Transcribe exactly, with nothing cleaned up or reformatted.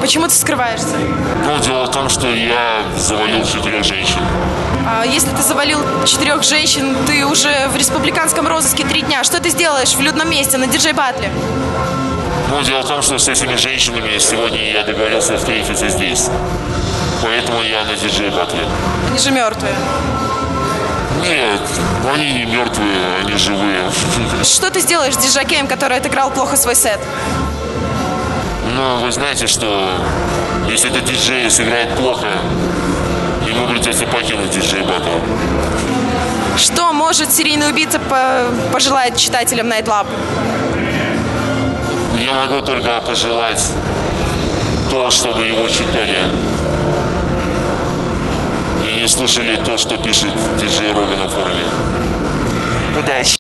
Почему ты скрываешься? Ну, дело в том, что я завалил четырех женщин. А если ты завалил четырех женщин, ты уже в республиканском розыске три дня. Что ты сделаешь в людном месте на диджей-батле? Ну, дело в том, что с этими женщинами сегодня я договорился встретиться здесь. Поэтому я на диджей-батле. Они же мертвые. Нет, они не мертвые, они живые. Что ты сделаешь с диджакеем, который отыграл плохо свой сет? Ну, вы знаете, что если этот диджей сыграет плохо, ему придется покинуть диджей-батл. Что может серийный убийца по- пожелать читателям Night Lab? Я могу только пожелать то, чтобы его читали. И не слушали то, что пишет диджей Рога на форуме. Удачи!